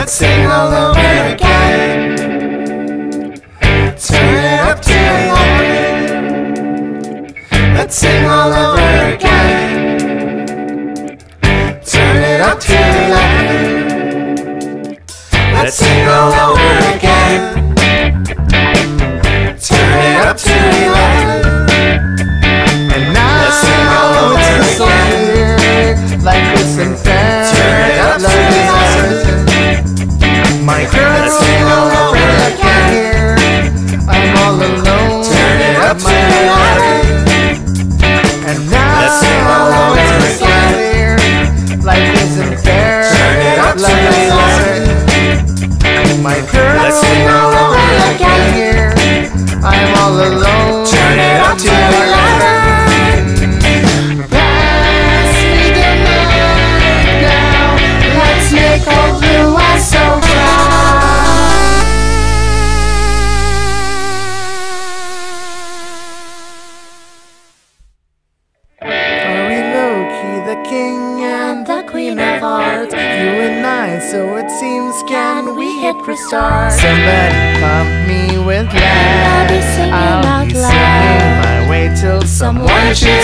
Let's sing all over again. Turn it up to 11. Let's sing all over again. Turn it up to 11. Let's sing all over again. Turn it up to 11. And now let's sing all over again. Life isn't fair. Turn it up to 11. My girl, let's sing all over again. I'm all alone. Turn it up to 11. And now let's sing all over again. Life isn't fair. Turn it up to 11. My girl, let's sing all over again. I'm all alone. Turn it up to 11. Pass me the mic now. Let's make old blue eyes so proud. Are we low-key the king and the queen of hearts? You and I, so it seems, can we hit restart? Somebody pump me with laughs. I'll be singing out loud. Singing my way till someone shoots